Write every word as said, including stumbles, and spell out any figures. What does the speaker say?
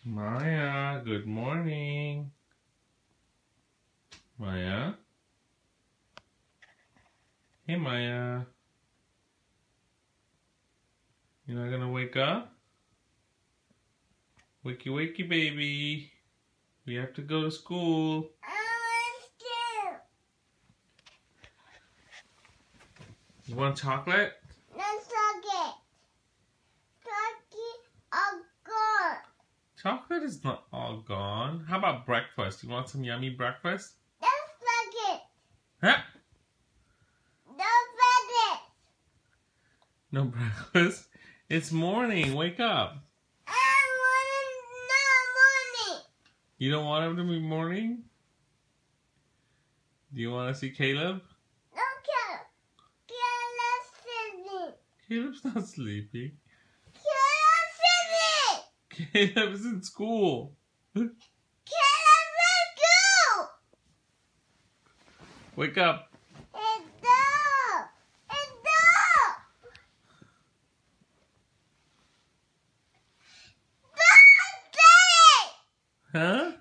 Maya, good morning. Maya? Hey, Maya. You're not gonna wake up? Wakey, wakey, baby. We have to go to school. I want to. You want chocolate? No chocolate. Chocolate all gone. Chocolate is not all gone. How about breakfast? You want some yummy breakfast? No chocolate. Huh? No chocolate. No breakfast? It's morning. Wake up. I want no money. You don't want him to be morning? Do you want to see Caleb? No Caleb. Caleb's sleeping. Caleb's not sleeping. Caleb's sleeping. Caleb's in school. Caleb, let's go. Wake up. It's go. It's go. Go, Daddy. Huh?